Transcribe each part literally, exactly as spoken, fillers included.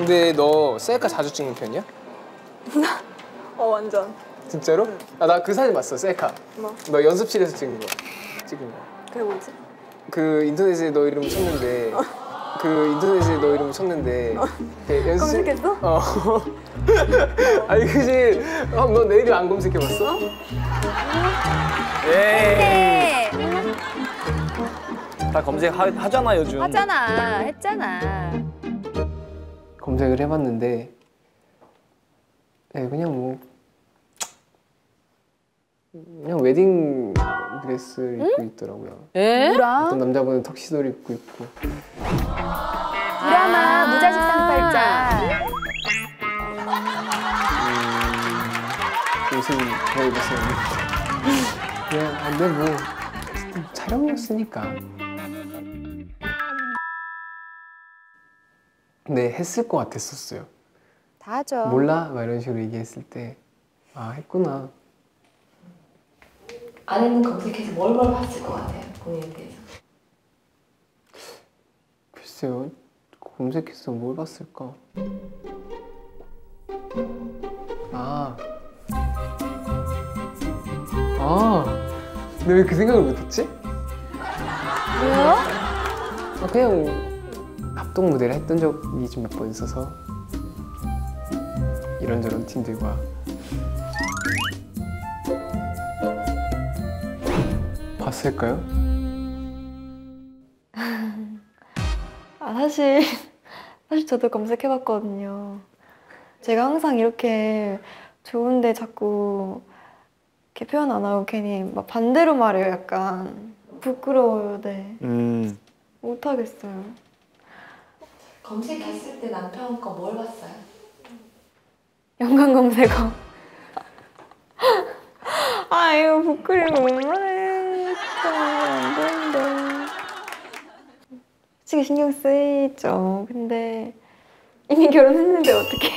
근데 너 셀카 자주 찍는 편이야? 어 완전. 진짜로? 응. 아, 나 그 사진 봤어, 셀카. 뭐? 너 연습실에서 찍은 거. 찍은 거. 그게 뭐지? 그 인터넷에 너 이름 쳤는데 어. 그 인터넷에 너 이름 쳤는데 어. 연습실... 검색했어? 어. 아니 그지? 어, 너 내 이름 안 검색해봤어? 어? 예. 다 검색하잖아 요즘. 하잖아. 했잖아. 검색을 해봤는데 네, 그냥 뭐 그냥 웨딩 드레스를 입고 있더라고요. 에? 어떤 남자분은 턱시도를 입고 있고. 드라마 무자식 상팔자. 음, 옷은 제가 입었었는데 그냥 근데 뭐 촬영이었으니까. 근데 했을 것 같았었어요. 다 하죠. 몰라? 막 이런 식으로 얘기했을 때 아 했구나. 아내는 검색해서 뭘 뭘 봤을 것 같아요, 본인에 대해서? 글쎄요, 검색해서 뭘 봤을까? 아, 아, 근데 왜 그 생각을 못했지? 왜요? 아, 그냥 합동 무대를 했던 적이 좀 몇 번 있어서 이런저런 팀들과 봤을까요? 아 사실 사실 저도 검색해봤거든요. 제가 항상 이렇게 좋은데 자꾸 이렇게 표현 안 하고 괜히 막 반대로 말해요. 약간 부끄러워요. 네. 음. 못하겠어요. 검색했을 때 남편 거 뭘 봤어요? 연관 검색어. 아 이거 부끄러워. 얼마나 안 되는데. 솔직히 신경 쓰이죠. 근데 이미 결혼했는데 어떡해.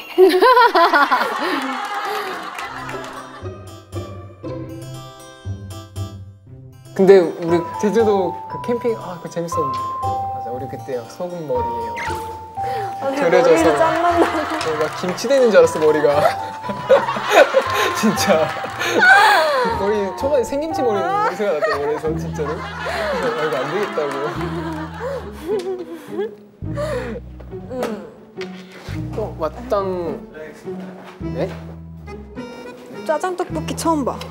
근데 우리 제주도 그 캠핑 아 그거 재밌었는데 맞아 우리 그때 막 소금 머리에 그려져서 짠난다. 막 김치 되는 줄 알았어 머리가. 진짜 거의 초반에 생김치 머리 냄새가 났다 머리에서 진짜로. 그래서 아, 이거 안 되겠다고. 어 왔당 네? 짜장 떡볶이 처음 봐.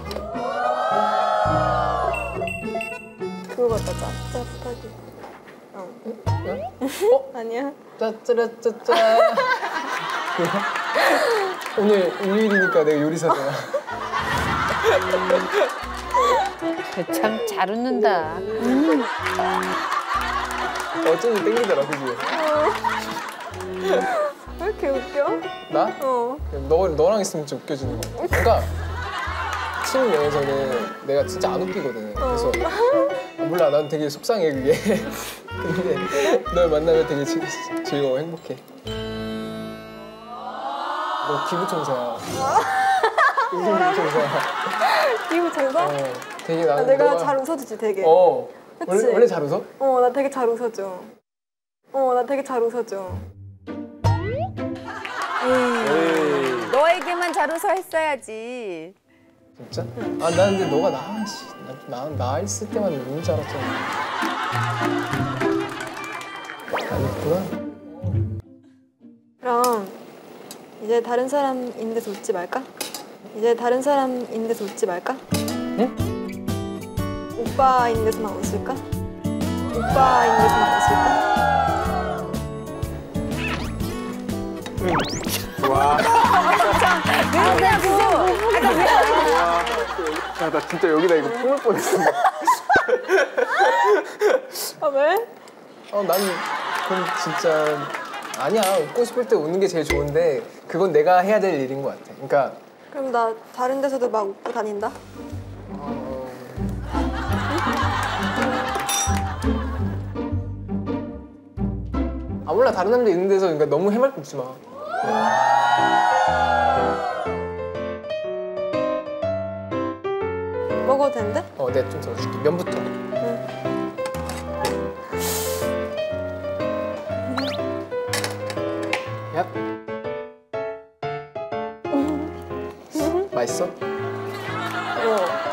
그거 같다. 짭짭하게. 어. 어? 아니야? 짜짜라짜짜. 오늘 일요일이니까 내가 요리사잖아. 참 잘 웃는다. 음. 어쩐지 땡기더라 그지? 왜 이렇게 웃겨? 나? 어. 너, 너랑 있으면 진짜 웃겨지는 거 같아. 그러니까 팀 내에서는 내가 진짜 안 웃기거든. 그래서 아, 몰라 난 되게 속상해 그게. 근데 널 만나면 되게 지, 즐거워 행복해. 너 기부천사야. 웃음 기부천사야. 기부천사? 어, 되게 나는 아, 내가 너가... 잘 웃어주지 되게. 어. 그치? 원래, 원래 잘 웃어? 어, 나 되게 잘 웃어줘. 어, 나 되게 잘 웃어줘. 에이. 너에게만 잘 웃어 했어야지. 진짜? 아, 나 근데 너가 나, 씨, 나, 나, 나 있을 때만 웃는 줄 알았잖아. 아니구나. 그럼 이제 다른 사람 있는 데서 웃지 말까? 이제 다른 사람 있는 데서 웃지 말까? 응? 오빠 있는 데서만 웃을까? 오빠 있는 데서만 웃을까? 응. 와. 왜 그러냐고. 야, 나 진짜 여기다 이거 뿜을 뻔했어. 아 왜? 어, 난 그럼 진짜 아니야. 웃고 싶을 때 웃는 게 제일 좋은데 그건 내가 해야 될 일인 것 같아. 그러니까 그럼 나 다른 데서도 막 웃고 다닌다? 어... 아 몰라 다른 남자 있는 데서 그러니까 너무 해맑게 웃지 마. 먹어도 된대? 어, 내가 좀 덜어줄게. 면부터. 응. 야, 시작. 맛있어? 어.